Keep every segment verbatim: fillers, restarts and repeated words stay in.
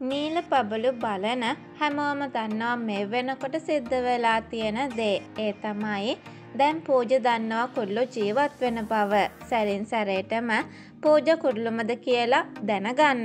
නීල පබළු බලන හැමෝම දන්නවා මේ වෙනකොට සිද්ධ වෙලා තියෙන දේ. ඒ තමයි දැන් පූජ දන්නවා කුරුළු ජීවත් වෙන බව. සැරින් සැරේටම පූජ කුරුළුමද කියලා දැනගන්න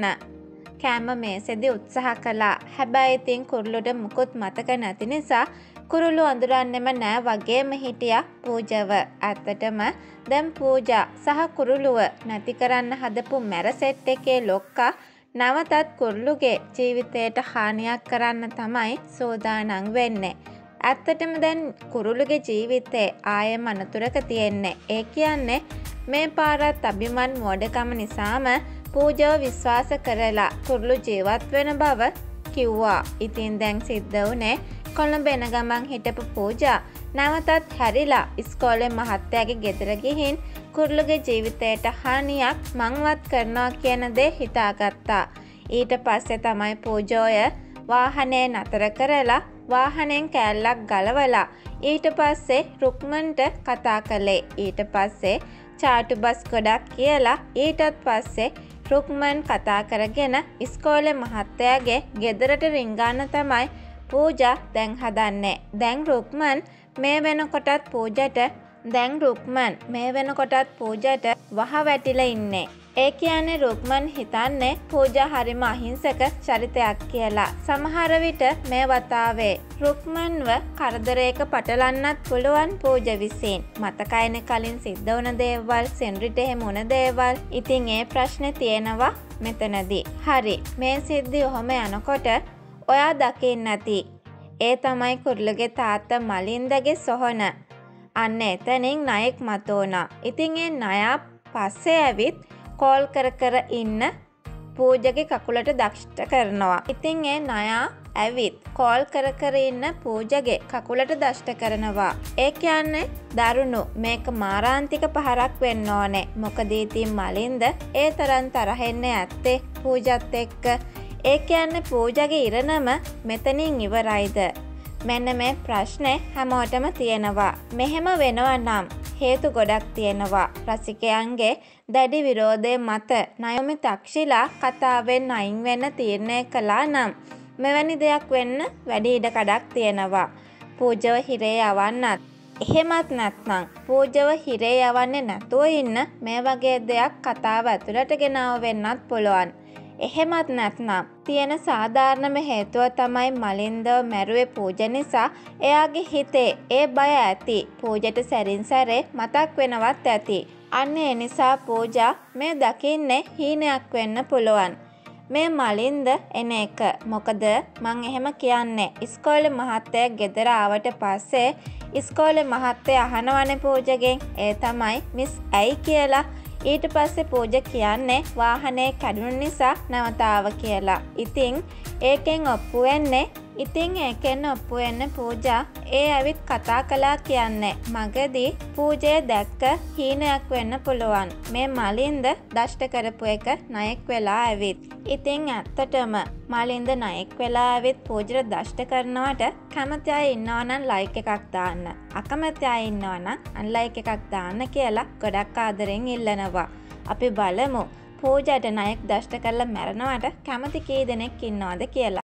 කෑම මේසෙදි උත්සාහ කළා. හැබැයි ඉතින් කුරුළුට මුකුත් මතක නැති නිසා කුරුළු අඳුරන්නෙම නෑ වගේම හිටියා පූජව. ඇත්තටම දැන් පූජා සහ කුරුළුව නැති කරන්න හදපු මැර සෙට් එකේ ලොක්කා නවතත් කුරුළුගේ ජීවිතයට හානියක් කරන්න තමයි සූදානම් වෙන්නේ. ඇත්තටම දැන් කුරුළුගේ ජීවිතේ ආයෙම අනතුරක තියෙන්නේ. ඒ කියන්නේ මේ පාරත් අභිමන් මෝඩකම නිසාම පූජාව විශ්වාස කරලා කුරුළු ජීවත් වෙන බව කිව්වා. ඉතින් දැන් සිද්ධ වුණේ කොළඹ එන ගමන් හිටපු පූජා නැවතත් හැරිලා ඉස්කෝලේ මහත්තයාගේ ගෙදර ගිහින් කුරුළුගේ ජීවිතයට හානියක් මංවත් කරනවා කියන දේ හිතාගත්තා. ඊට පස්සේ තමයි පූජෝය වාහනේ නතර කරලා වාහනෙන් කෑල්ලක් ගලවලා ඊට පස්සේ රුක්මන්ට කතා කළේ. ඊට පස්සේ චාටු බස් ගොඩක් කියලා ඊටත් පස්සේ රුක්මන් කතා කරගෙන ඉස්කෝලේ මහත්තයාගේ ගෙදරට රිංගන්න තමයි පූජා දැන් හදන්නේ. දැන් රුක්මන් මේ වෙනකොටත් පූජට දැන් රුක්මන් මේ වෙනකොටත් පූජට වහ වැටිලා ඉන්නේ. ඒ කියන්නේ රුක්මන් හිතන්නේ පූජා හරිම අහිංසක චරිතයක් කියලා. සමහර විට මේ වතාවේ රුක්මන්ව කරදරයක පටලන්නත් පුළුවන් පූජ විසින්. මතකයිනේ කලින් සිද්ධ වුණ දේවල්, සෙන්රිට එහෙම වුණ දේවල්. ඉතින් ඒ ප්‍රශ්නේ තියෙනවා මෙතනදී. හරි, මේ සිද්ධි ඔහොම යනකොට ඔයා දකින්න නැති. ඒ තමයි කුරුළුගේ තාත්තා මලින්දගේ සොහොන. අන්න එතනින් ණයෙක් මතුවුණා. ඉතින් ඒ ණයා පස්සේ ඇවිත් කෝල් කර කර ඉන්න පූජගේ කකුලට දෂ්ට කරනවා. ඉතින් ඒ ණයා ඇවිත් කෝල් කර කර ඉන්න පූජගේ කකුලට දෂ්ට කරනවා. ඒ කියන්නේ දරුණු, මේක මාරාන්තික පහරක් වෙන්න ඕනේ. මොකද ඉතින් මලින්ද ඒ තරම් තරහෙන්නේ ඇත්තේ පූජත් එක්ක. ඒ කියන්නේ පූජගේ ඉරණම මෙතනින් ඉවරයිද? මෙන්න මේ ප්‍රශ්නේ හැමෝටම තියෙනවා. මෙහෙම වෙනවා නම් හේතු ගොඩක් තියෙනවා. රසිකයන්ගේ දැඩි විරෝධය මත නයොමි තක්ෂිලා කතාවෙන් අයින් වෙන්න තීරණය කළා නම් මෙවැනි දෙයක් වෙන්න වැඩි ඉඩ කඩක් තියෙනවා. පූජව හිරේ යවන්නත්, එහෙමත් නැත්නම් පූජව හිරේ යවන්නේ නැතුව ඉන්න මේ වගේ දෙයක් කතාව ඇතුළට ගෙනාව වෙන්නත් පුළුවන්. එහෙමත් නැත්නම් තියෙන සාධාරණම හේතුව තමයි මලින්දව මැරුවේ පූජ නිසා එයාගේ හිතේ ඒ බය ඇති. පූජට සැරින් සැරේ මතක් වෙනවත් ඇති. අන්න ඒ නිසා පූජා මේ දකින්නේ හීනයක් වෙන්න පුළුවන්. මේ මලින්ද එන එක. මොකද මං එහෙම කියන්නේ ඉස්කෝලේ මහත්තයා ගෙදර ආවට පස්සේ ඉස්කෝලේ මහත්තයා අහනවනේ පූජගෙන් ඒ තමයි මිස් ඇයි කියලා. ඊට පස්සේ පූජ කියන්නේ වාහනේ කැඩුණු නිසා නැවතාව කියලා. ඉතින් ඒකෙන් ඔප්පු වෙන්නේ ඉතින් ඒකෙන් ඔප්පු වෙන්න පූජා ඒ ඇවිත් කතා කළා කියන්නේ මගදී පූජය දැක්ක හීනයක් වෙන්න පුළුවන්. මේ මලින්ද දෂ්ට කරපු එක ණයෙක් වෙලා ඇවිත්. ඉතින් ඇත්තටම මලින්ද ණයෙක් වෙලා ඇවිත් පූජට දෂ්ට කරනවට කැමති අය ඉන්නවා නම් ලයික් එකක් දාන්න. අකමැති අය ඉන්නවා නම් අන්ලයික් එකක් දාන්න කියලා ගොඩක් ආදරෙන් ඉල්ලනවා. අපි බලමු පූජට ණයෙක් දෂ්ට කරලා මැරනවට කැමති කී දෙනෙක් ඉන්නවද කියලා.